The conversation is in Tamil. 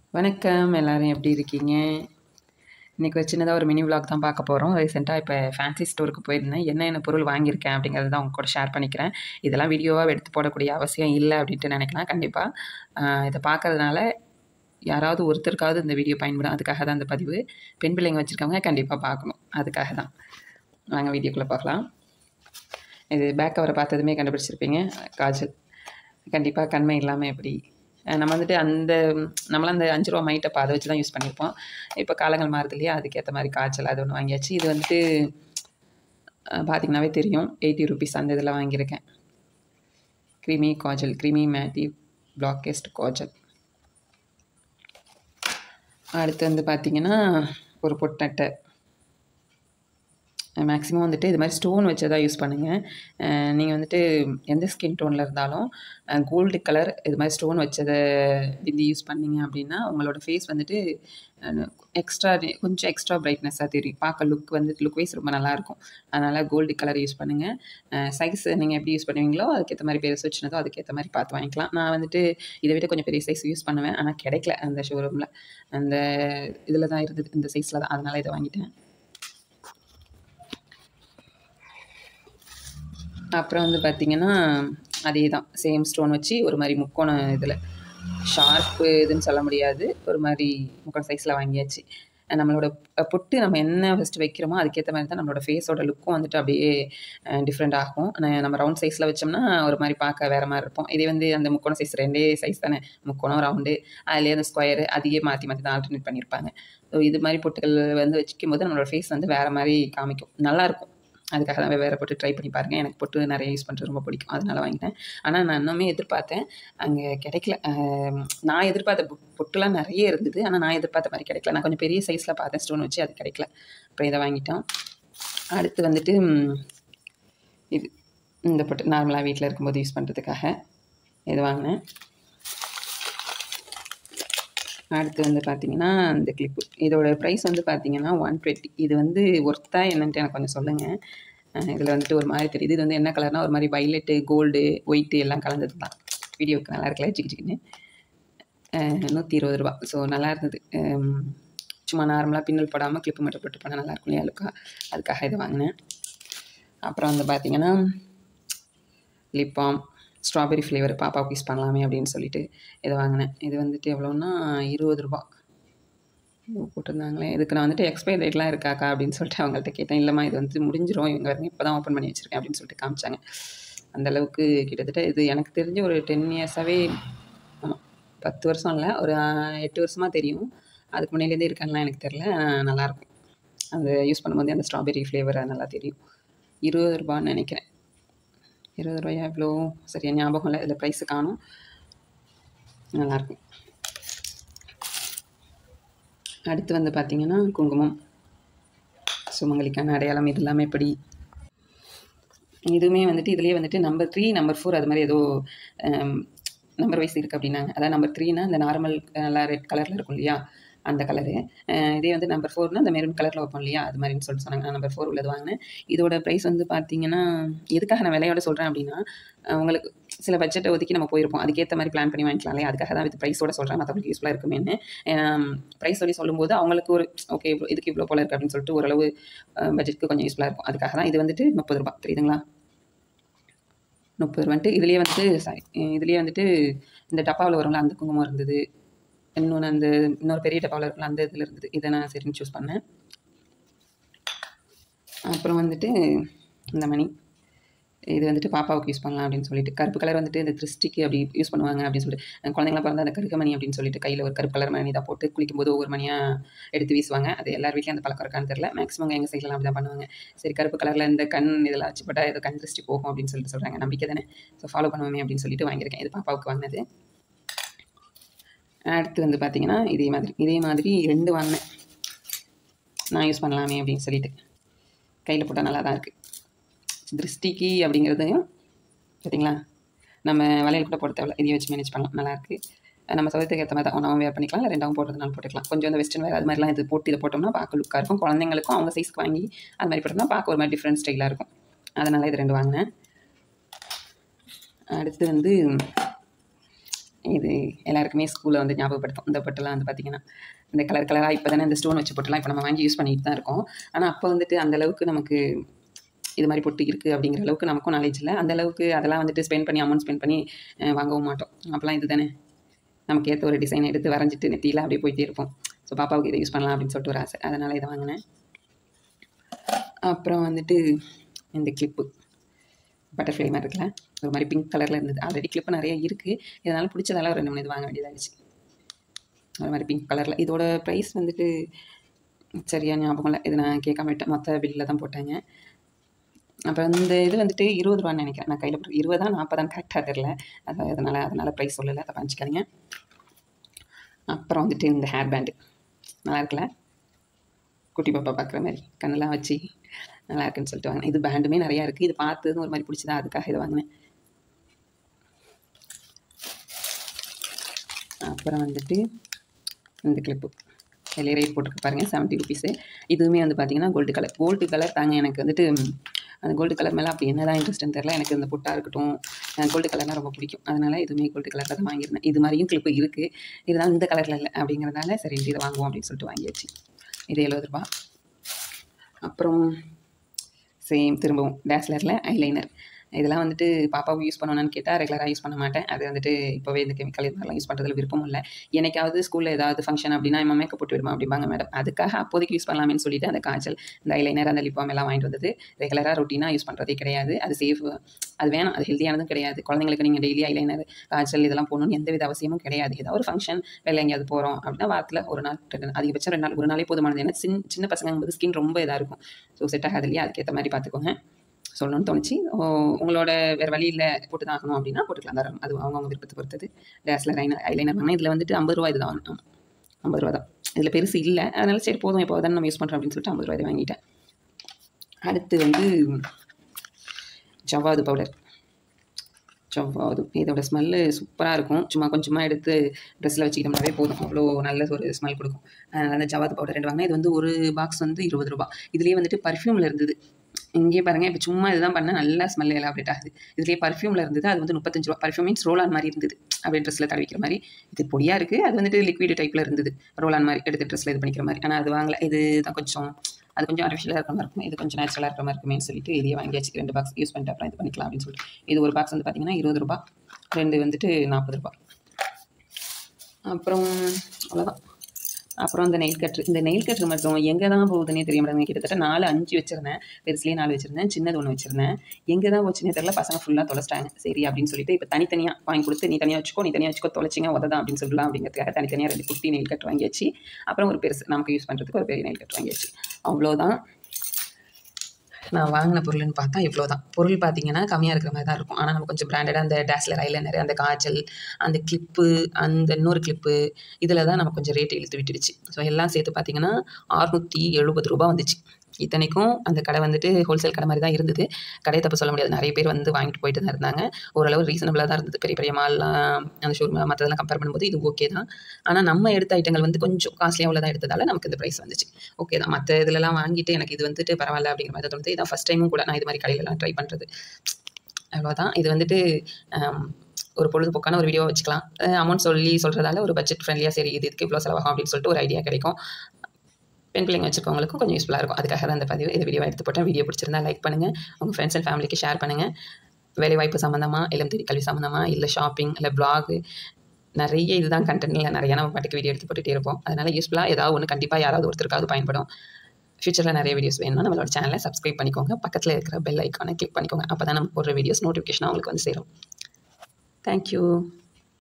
வணக்கம். எல்லாரும் எப்படி இருக்கீங்க? இன்னைக்கு ஒரு சின்னதா ஒரு மினி விளாக் தான் பார்க்க போறோம். ரீசென்ட்டா இப்ப ஃபேன்சி ஸ்டோருக்கு போயிருந்தேன். என்னென்ன பொருள் வாங்கியிருக்கேன் அப்படிங்கிறத தான் உங்க கூட ஷேர் பண்ணிக்கிறேன். இதெல்லாம் வீடியோவா எடுத்து போடக்கூடிய அவசியம் இல்ல அப்படின்ட்டு நினைக்கலாம். கண்டிப்பா இத பார்க்கறதுனால யாராவது ஒருத்தருக்காவது இந்த வீடியோ பயன்படும். அதுக்காக தான் இந்த பதிவு. பெண் பிள்ளைங்க வச்சிருக்கவங்க கண்டிப்பா பார்க்கணும். அதுக்காக தான். வாங்க வீடியோக்குள்ள பார்க்கலாம். இது பேக் கவர பார்த்ததுமே கண்டுபிடிச்சிருப்பீங்க. காஜல். கண்டிப்பா கண்மை இல்லாம எப்படி? நம்ம வந்துட்டு நம்மலாம் அந்த ரூ. 5 மைட்டப்ப அத வச்சு தான் யூஸ் பண்ணியிருப்போம். இப்போ காலங்கள் மாறுது இல்லையா? அதுக்கேத்த மாரி காய்ச்சல் அது ஒண்ணு வாங்கியாச்சு. இது வந்துட்டு பார்த்தீங்கன்னாவே தெரியும். ₹80 அந்த இதில வாங்கியிருக்கேன். க்ரீமி காஜல், க்ரீமி மேட்டிவ் பிளாக்கெஸ்ட் காஜல். அடுத்து வந்து பார்த்தீங்கன்னா, ஒரு பொட்டட்ட. மேக்ஸிமம் வந்துட்டு இது மாதிரி ஸ்டோன் வச்சதா யூஸ் பண்ணுங்கள். நீங்கள் வந்துட்டு எந்த ஸ்கின் டோனில் இருந்தாலும் கோல்டு கலர் இது மாதிரி ஸ்டோன் வச்சதை இது யூஸ் பண்ணிங்க அப்படின்னா உங்களோட ஃபேஸ் வந்துட்டு கொஞ்சம் எக்ஸ்ட்ரா பிரைட்னஸாக தெரியும். பார்க்க லுக் வைஸ் ரொம்ப நல்லாயிருக்கும். அதனால் கோல்டு கலர் யூஸ் பண்ணுங்கள். சைஸ் நீங்கள் எப்படி யூஸ் பண்ணுவீங்களோ அதுக்கேற்ற மாதிரி பெருசு வச்சுனதோ அதுக்கேற்ற மாதிரி பார்த்து வாங்கிக்கலாம். நான் வந்துட்டு இதை விட கொஞ்சம் பெரிய சைஸ் யூஸ் பண்ணுவேன். ஆனால் கிடைக்கல அந்த ஷோரூமில். அந்த இதில் தான் இருந்தது, இந்த சைஸில் தான். அதனால் இதை வாங்கிட்டேன். அப்புறம் வந்து பார்த்திங்கன்னா அதே தான், சேம் ஸ்டோன் வச்சு ஒரு மாதிரி முக்கோண இதில் ஷார்ப்பு இதுன்னு சொல்ல முடியாது, ஒரு மாதிரி முக்கோண சைஸில் வாங்கியாச்சு. நம்மளோட பொட்டு நம்ம என்ன ஃபஸ்ட்டு வைக்கிறோமோ அதுக்கேற்ற மாதிரி தான் நம்மளோட ஃபேஸோட லுக்கும் வந்துட்டு அப்படியே டிஃப்ரெண்ட் ஆகும். நம்ம ரவுண்ட் சைஸில் வச்சோம்னா ஒரு மாதிரி பார்க்க வேறு மாதிரி இருப்போம். இதே வந்து அந்த முக்கோண சைஸ் 2 சைஸ் தானே, முக்கோணம் ரவுண்டு, அதுலேயே அந்த ஸ்கொயரு அதையே மாற்றி மாற்றி தான் ஆல்டர்னேட் பண்ணியிருப்பாங்க. ஸோ இது மாதிரி பொட்டுகள் வந்து வச்சுக்கும் போது நம்மளோட ஃபேஸ் வந்து வேறு மாதிரி காமிக்கும், நல்லாயிருக்கும். அதுக்காக தான் வேறு பொட்டு ட்ரை பண்ணி பாருங்கள். எனக்கு பொட்டு நிறைய யூஸ் பண்ணுறது ரொம்ப பிடிக்கும், அதனால் வாங்கிட்டேன். ஆனால் நான் இன்னுமே எதிர்பார்த்தேன், அங்கே கிடைக்கல. நான் எதிர்பார்த்த பொட்டுலாம் நிறைய இருந்தது, ஆனால் நான் எதிர்பார்த்த மாதிரி கிடைக்கல. நான் கொஞ்சம் பெரிய சைஸில் பார்த்தேன் ஸ்டோன் வச்சு, அது கிடைக்கல. அப்புறம் இதை வாங்கிட்டோம். அடுத்து வந்துட்டு இது இந்த பொட்டு நார்மலாக வீட்டில் இருக்கும்போது யூஸ் பண்ணுறதுக்காக இது வாங்கினேன். அடுத்து வந்து பார்த்திங்கன்னா இந்த கிளிப்பு, இதோட ப்ரைஸ் வந்து பார்த்திங்கன்னா 120. இது வந்து ஒர்த்தா என்னன்ட்டு எனக்கு கொஞ்சம் சொல்லுங்கள். இதில் வந்துட்டு ஒரு மாதிரி தெரியுது. இது வந்து என்ன கலர்னால் ஒரு மாதிரி வைலட்டு, கோல்டு, ஒயிட்டு எல்லாம் கலந்தது தான். வீடியோவுக்கு நல்லா இருக்குல்ல, சிக்கின்னு. ₹120. ஸோ நல்லா இருந்தது. சும்மா நார்மலாக பின்னல் போடாமல் கிளிப்பு மட்டும் போட்டு போனால் நல்லாயிருக்கும் இல்லையா லுக்காக, அதுக்காக இதை வாங்கினேன். அப்புறம் வந்து பார்த்திங்கன்னா லிப் பாம் ஸ்ட்ராபெரி ஃப்ளேவர் பாப்பாவுக்கு யூஸ் பண்ணலாமே அப்படின்னு சொல்லிட்டு இதை வாங்கினேன். இது வந்துட்டு எவ்வளோன்னா ₹20 போட்டிருந்தாங்களே. இதுக்கு நான் வந்துட்டு எக்ஸ்பைரி டேட்லாம் இருக்காக்கா அப்படின்னு சொல்லிட்டு அவங்கள்ட்ட கேட்டேன். இல்லைம்மா இது வந்து முடிஞ்சிடும், இவங்க வரங்க இப்போ தான் ஓப்பன் பண்ணி வச்சுருக்கேன் அப்படின்னு சொல்லிட்டு காமிச்சாங்க. அந்தளவுக்கு கிட்டத்தட்ட இது எனக்கு தெரிஞ்சு ஒரு 10 இயர்ஸாகவே, ஆமாம் 10 வருஷம் இல்லை, ஒரு 8 வருஷமாக தெரியும். அதுக்கு முன்னாடிலேருந்தே இருக்காங்கலாம் எனக்கு தெரில. நல்லாயிருக்கும் அது யூஸ் பண்ணும்போது, அந்த ஸ்ட்ராபெரி ஃப்ளேவர் நல்லா தெரியும். ₹20 நினைக்கிறேன். ₹20 எவ்வளோ சரியா ஞாபகம் இல்லை, இதில் ப்ரைஸு காணும். நல்லாயிருக்கும். அடுத்து வந்து பார்த்திங்கன்னா குங்குமம், சுமங்கலிக்கான அடையாளம். இது எல்லாமே எப்படி, இதுவுமே வந்துட்டு இதுலேயே வந்துட்டு நம்பர் 3 நம்பர் 4 அது மாதிரி ஏதோ நம்பர் வைஸ் இருக்குது அப்படின்னாங்க. அதாவது நம்பர் 3னா இந்த நார்மல் நல்லா ரெட் கலரில் இருக்கும் இல்லையா, அந்த கலரு. இதே வந்து நம்பர் 4னா அந்த மெரூன் கலரில் வைப்போம் இல்லையா, அது மாதிரின்னு சொல்லிட்டு சொன்னாங்க. நான் நம்பர் 4 உள்ளது வாங்கினேன். இதோட ப்ரைஸ் வந்து பார்த்திங்கன்னா, எதுக்காக நான் விலையோட சொல்கிறேன் அப்படின்னா, உங்களுக்கு சில பட்ஜெட்டை ஒதுக்கி நம்ம போயிருப்போம், அதுக்கேற்ற மாதிரி பிளான் பண்ணி வாங்கிக்கலாம் இல்லையா, அதுக்காக தான் இது ப்ரைஸோட சொல்கிறேன். மற்றவங்களுக்கு யூஸ்ஃபுல்லாக இருக்குமேன்னு. ப்ரைஸ் சொல்லி சொல்லும்போது அவங்களுக்கு ஒரு ஓகே இதுக்கு இவ்வளோ போல இருக்குது அப்படின்னு சொல்லிட்டு ஓரளவு பட்ஜெட்டுக்கு கொஞ்சம் யூஸ்ஃபுல்லாக இருக்கும். அதுக்காக தான். இது வந்துட்டு ₹30 தெரியுதுங்களா, ₹30. இதுலேயே வந்துட்டு இதுலேயே வந்துட்டு இந்த டப்பாவில் வரும்ல அந்த குங்குமம் இருந்தது. இன்னொரு பெரிய டப்பாவில் இருக்கும்ல அந்த இதில் இருந்தது. இதை நான் சரின்னு சூஸ் பண்ணேன். அப்புறம் வந்துட்டு இந்த மணி, இது வந்துட்டு பாப்பாவுக்கு யூஸ் பண்ணலாம் அப்படின்னு சொல்லிட்டு. கருப்பு கலர் வந்துட்டு இந்த திருஷ்டிக்கு அப்படி யூஸ் பண்ணுவாங்க அப்படின்னு சொல்லிட்டு, குழந்தைங்களாம் பிறந்தா அந்த கருக்க மணி அப்படின்னு சொல்லிட்டு கையில் ஒரு கருப்பு கலர் மணி தான் போட்டு குளிக்கும்போது ஒவ்வொரு மணியாக எடுத்து வீசுவாங்க. அது எல்லார் வீட்லையும் அந்த பழக்கம் இருக்கான்னு தெரியல. மேக்ஸிமம் எங்கள் சைட்லாம் அப்படி தான் பண்ணுவாங்க. சரி கருப்பு கலரில் இந்த கண் இதெல்லாம் வச்சு போட்டால் ஏதோ கண் திருஷ்டி போகும் அப்படின்னு சொல்லிட்டு சொல்கிறாங்க, நம்பிக்கை தானே. ஸோ ஃபாலோ பண்ணுவோமே அப்படின்னு சொல்லிட்டு வாங்கியிருக்கேன். இது பாப்பாவுக்கு வாங்கினது. அடுத்து வந்து பார்த்திங்கன்னா இதே மாதிரி 2 வாங்கினேன், நான் யூஸ் பண்ணலாமே அப்படின்னு சொல்லிட்டு. கையில் போட்டால் நல்லா தான் இருக்குது. திருஷ்டிக்கு அப்படிங்கிறதையும் பார்த்தீங்களா, நம்ம வளையல் கூட போட தேவையில்ல, இதையும் வச்சு மேனேஜ் பண்ணலாம். நல்லாயிருக்கு. நம்ம சௌகரியத்துக்கு ஏற்ற மாதிரி தான் ஒன்றாவும் வேர் பண்ணிக்கலாம், இல்லை 2ஆவும் போடுறதுனாலும் போட்டுக்கலாம். கொஞ்சம் அந்த வெஸ்டர்ன் வேர் அது மாதிரிலாம் இது போட்டு இதை போட்டோம்னா பார்க்க லுக்காக இருக்கும். குழந்தைங்களுக்கும் அவங்க சைஸ்க்கு வாங்கி அது மாதிரி போட்டோம்னா பார்க்க ஒரு மாதிரி டிஃப்ரெண்ட் ஸ்டைலாக இருக்கும். அதனால் இது 2 வாங்கினேன். அடுத்து வந்து இது எல்லாருக்குமே ஸ்கூலில் வந்து ஞாபகப்படுத்தும். இந்த பொட்டெல்லாம் வந்து பார்த்திங்கன்னா இந்த கலர் கலராக இப்போ தானே இந்த ஸ்டோன் வச்ச பொட்டெல்லாம் இப்போ நம்ம வாங்கி யூஸ் பண்ணிட்டு தான் இருக்கோம். ஆனால் அப்போ வந்துட்டு அந்தளவுக்கு நமக்கு இது மாதிரி பொட்டு இருக்குது அப்படிங்கிற அளவுக்கு நமக்கும் நாலேஜ் இல்லை. அந்தளவுக்கு அதெல்லாம் வந்துட்டு ஸ்பெண்ட் பண்ணி அமௌண்ட் ஸ்பெண்ட் பண்ணி வாங்கவும் மாட்டோம். அப்போலாம் இது தானே நமக்கு ஏற்ற ஒரு டிசைன் எடுத்து வரைஞ்சிட்டு நெத்தியில் அப்படியே போயிட்டே இருப்போம். ஸோ பாப்பாவுக்கு இதை யூஸ் பண்ணலாம் அப்படின்னு சொல்லிட்டு ஒரு ஆசை, அதனால் இதை வாங்கினேன். அப்புறம் வந்துட்டு இந்த கிளிப்பு பட்டர்ஃப்ளை மாதிரி இருக்குல்ல, ஒரு மாதிரி பிங்க் கலரில் இருந்தது. ஆல்ரெடி கிளிப்பு நிறைய இருக்குது, இதனால் பிடிச்சதால ஒரு 2 3 இது வாங்க வேண்டியதாகிடுச்சு. ஒரு மாதிரி பிங்க் கலரில். இதோட ப்ரைஸ் வந்துட்டு சரியாக ஞாபகம் இல்லை, இது நான் கேட்காம விட்டேன், மொத்த பில்லில் தான் போட்டாங்க. அப்புறம் இந்த இது வந்துட்டு 20 ரூபான்னு நினைக்கிறேன், நான் கையில் 20 40 கரெக்டாக தெரில, அதனால் ப்ரைஸ் சொல்லலை, தப்பா நினச்சிக்காதீங்க. அப்புறம் வந்துட்டு இந்த ஹேர் பேண்டு நல்லா இருக்குல்ல, குட்டி பாப்பா பார்க்குற மாதிரி கண்ணெல்லாம் வச்சு நல்லா இருக்குன்னு சொல்லிட்டு வாங்கினேன். இது பேண்டுமே நிறையா இருக்குது, இது பார்த்ததும் ஒரு மாதிரி பிடிச்சதா, அதுக்காக இதை வாங்கினேன். அப்புறம் வந்துட்டு இந்த கிளிப்பு வெளியே ரேட் போட்டிருக்கு பாருங்கள், 70 ருபீஸு. இதுவுமே வந்து பார்த்திங்கன்னா கோல்டு கலர் தாங்க. எனக்கு வந்துட்டு அந்த கோல்டு கலர் மேலே அப்படி என்ன தான் இன்ட்ரெஸ்ட்னு தெரில, எனக்கு இந்த பொட்டாக இருக்கட்டும் கோல்டு கலர்னால் ரொம்ப பிடிக்கும், அதனால் இதுவுமே கோல்டு கலரில் தான் வாங்கியிருந்தேன். இது மாதிரியும் கிளிப்பு இருக்குது, இதுதான் இந்த கலரில் இல்லை அப்படிங்கிறதால சரி இதை வாங்குவோம் அப்படின்னு சொல்லிட்டு வாங்கியாச்சு. இது 70 ரூபா. அப்புறம் சேம் திரும்பவும் டேஸ்லரில் ஐலைனர். இதெல்லாம் வந்துட்டு பாப்பாவுக்கு யூஸ் பண்ணணும்னு கேட்டால் ரெகுலராக யூஸ் பண்ண மாட்டேன். அது வந்துட்டு இப்போவே இந்த கெமிக்கல் இது மாதிரிலாம் யூஸ் பண்ணுறதுல விருப்பம் இல்லை. என்னைக்காவது ஸ்கூலில் ஏதாவது ஃபங்க்ஷன் அப்படின்னா என் மேக்கப் போட்டு விடுமா அப்படிம்பாங்க மேடம். அதுக்காக அப்போதைக்கு யூஸ் பண்ணலாமேன்னு சொல்லிட்டு அந்த காய்ச்சல், இந்த ஐலைனர், அந்த லிப் பாம் எல்லாம் வாங்கிட்டு வந்தது. ரெகுலராக ரொட்டீனாக யூஸ் பண்ணுறதே கிடையாது. அது சேஃப், அது வேணும், அது ஹெல்த்தியானதும் கிடையாது. குழந்தைங்களுக்கு நீங்கள் டெய்லி ஐலைனர், காய்ச்சல் இதெல்லாம் போகணுன்னு எந்தவித அவசியமும் கிடையாது. ஏதாவது ஒரு ஃபங்க்ஷன் வெளில எங்கேயாவது போகிறோம் அப்படின்னா வாரத்தில் ஒரு நாள் 2 நாள், அதிகபட்சம் 2 நாள், ஒரு நாளே போதுமானது. ஏன்னா சின்ன பசங்க ஸ்கின் ரொம்ப இதாக இருக்கும், ஸோ செட் ஆகாது இல்லையா, அதுக்கேற்ற மாதிரி பார்த்துக்கோங்க சொல்லணும்னு தோணுச்சு. உங்களோட வேறு வழி இல்லை போட்டு தான் ஆகணும் அப்படின்னா போட்டுக்கலாம், தரம் அது அவங்கவுங்க விருப்பத்தை பொறுத்தது. டேஸ்லர் ஐலைனர் வாங்கினா இதில் வந்துட்டு 50 ரூபா, இது தான் 50 ரூபா தான். இதில் பெருசு இல்லை, அதனால சரி போதும் எப்போ தானே நம்ம யூஸ் பண்ணுறோம் அப்படின்னு சொல்லிட்டு 50 ரூபாய் வாங்கிட்டேன். அடுத்து வந்து ஜவ்வாது பவுடர். ஜவ்வாது இதோட ஸ்மெல்லு சூப்பராக இருக்கும். சும்மா கொஞ்சமாக எடுத்து ட்ரெஸ்ஸில் வச்சுக்கிட்டோம்னாவே போதும், அவ்வளோ நல்ல ஒரு ஸ்மெல் கொடுக்கும். அதனால் அந்த ஜவ்வாது பவுடர் 2 வாங்கினேன். இது வந்து ஒரு பாக்ஸ் வந்து 20 ரூபா. இதுலேயே வந்துட்டு பர்ஃப்யூமில் இருந்தது. இங்கே பாருங்கள், இப்போ சும்மா இதுதான் பண்ணேன், நல்லா ஸ்மெல் எலாபரேட் ஆகுது. இதுலேயே பர்ஃப்யூமில் இருந்தது, அது வந்து 35 ரூபா. பர்ஃப்யூம் மீன்ஸ் ரோலான் மாதிரி இருந்தது, அப்படியே ட்ரெஸ்ஸில் தடவிக்கிற மாதிரி. இது பொடியாக இருக்குது, அது வந்துட்டு லிக்விட் டைப்பில் இருந்தது, ரோலான் மாதிரி எடுத்து ட்ரெஸ்ஸில் இது பண்ணிக்கிற மாதிரி. ஆனால் அது வாங்கலை, இது தான் கொஞ்சம் அது கொஞ்சம் ஆர்டிஃபிஷியலாக இருக்கிற மாதிரி இருக்கும், இது கொஞ்சம் நேச்சுரலாக இருக்கிற மாதிரி இருக்குமே சொல்லிட்டு இதையே வாங்கியாச்சு. 2 பாக்ஸ் யூஸ் பண்ணிட்டு அப்புறம் இது பண்ணிக்கலாம் அப்படின்னு சொல்லிட்டு. இது ஒரு பாக்ஸ் வந்து பார்த்திங்கன்னா 20 ரூபா, 2 வந்துட்டு 40 ரூபா. அப்புறம் அவ்வளோதான். அப்புறம் இந்த நெயில் கட்ரு. இந்த நெயில் கட்ரு மட்டும் எங்கே தான் போகுதுன்னே தெரிய மாட்டேங்குது. கிட்டத்தட்ட 4 5 வச்சுருந்தேன், பெருசுலேயே 4 வச்சுருந்தேன், சின்னது 1 வச்சுருந்தேன். எங்கே தான் போச்சுன்னே தெரியல, பசங்க ஃபுல்லாக தொலைச்சிட்டாங்க. சரி அப்படின்னு சொல்லிட்டு இப்போ தனித்தனியாக வாங்கி கொடுத்து, நீ தனியாக வச்சுக்கோ தொலைச்சிங்க உததான் அப்படின்னு சொல்லலாம் அப்படிங்கிறதுக்காக தனித்தனியாக 2 குட்டி நெயில் கட் வாங்கியாச்சு. அப்புறம் ஒரு பெருசு நமக்கு யூஸ் பண்ணுறதுக்கு ஒரு பெரிய நெயில் கட் வாங்கியாச்சு. அவ்வளோதான் நான் வாங்கின பொருள்னு பார்த்தா. இவ்வளோ தான். பொருள் பார்த்திங்கன்னா கம்மியாக இருக்கிற மாதிரி தான் இருக்கும், ஆனால் நம்ம கொஞ்சம் பிராண்டடாக அந்த டேஸ்லர் ஐலைனர், அந்த காஜல், அந்த கிளிப்பு, அந்த இன்னொரு கிளிப்பு, இதில் தான் நம்ம கொஞ்சம் ரேட் இழுத்து விட்டுடுச்சு. ஸோ எல்லாம் சேர்த்து பார்த்திங்கன்னா 670 ரூபா வந்துச்சு. இத்தனைக்கும் அந்த கடை வந்துட்டு ஹோல்சேல் கடை மாதிரி தான் இருந்தது. கடையை தப்பு சொல்ல முடியாது, நிறைய பேர் வந்து வாங்கிட்டு போயிட்டு தான் இருந்தாங்க. ஓரளவு ரீசனபிளாக தான் இருந்தது. பெரிய பெரிய மால்லாம் அந்த ஷோரூம் மற்றதெல்லாம் கம்பேர் பண்ணும்போது இது ஓகே தான். ஆனால் நம்ம எடுத்த ஐட்டங்கள் வந்து கொஞ்சம் காஸ்ட்லியாக உள்ளதாக எடுத்ததால் நமக்கு இந்த ப்ரைஸ் வந்துச்சு. ஓகே தான். மற்ற இதிலலாம் வாங்கிட்டு எனக்கு இது வந்துட்டு பரவாயில்ல அப்படிங்கிற மாதிரி தோணுது. இதான் ஃபஸ்ட் டைமும் கூட நான் இது மாதிரி கடையிலலாம் ட்ரை பண்ணுறது. அவ்வளோதான். இது வந்துட்டு ஒரு பொழுதுபோக்கான ஒரு வீடியோ வச்சுக்கலாம். அமௌண்ட் சொல்கிறதால ஒரு பட்ஜெட் ஃப்ரெண்ட்லியாக சரி இதுக்கு இவ்வளோ செலவாகும் அப்படின்னு சொல்லிட்டு ஒரு ஐடியா கிடைக்கும். பெண் பிள்ளைங்க வச்சுருக்கவங்களுக்கும் கொஞ்சம் யூஸ்ஃபுல்லாக இருக்கும். அதுக்காக தான் இந்த பதிவு, இந்த வீடியோ எடுத்து போட்டேன். வீடியோ பிடிச்சிருந்தா லைக் பண்ணுங்கள், உங்கள் ஃப்ரெண்ட்ஸ் அண்ட் ஃபேமிலிக்கு ஷேர் பண்ணுங்கள். வேலைவாய்ப்பு சம்மந்தமாக, இல்லம் தேடி கல்வி சம்மந்தமாக, இல்லை ஷாப்பிங், இல்லை ப்ளாகு, நிறைய இதுதான் கண்டென்ட்டில் நிறையா நம்ம பாட்டுக்கு வீடியோ எடுத்து போட்டுகிட்டே இருப்போம். அதனால் யூஸ்ஃபுல்லாக ஏதாவது ஒன்று கண்டிப்பாக யாராவது ஒருத்தருக்காவது பயன்படும். ஃபியூச்சரில் நிறைய வீடியோஸ் வேணும்னா நம்மளோட சேனலை சப்ஸ்கிரைப் பண்ணிக்கோங்க, பக்கத்தில் இருக்கிற பெல் ஐக்கானை கிளிக் பண்ணிக்கோங்க. அப்போ தான் நம்ம போடுற வீடியோஸ் நோட்டிஃபிகேஷனாக உங்களுக்கு வந்து சேரும். தேங்க்யூ.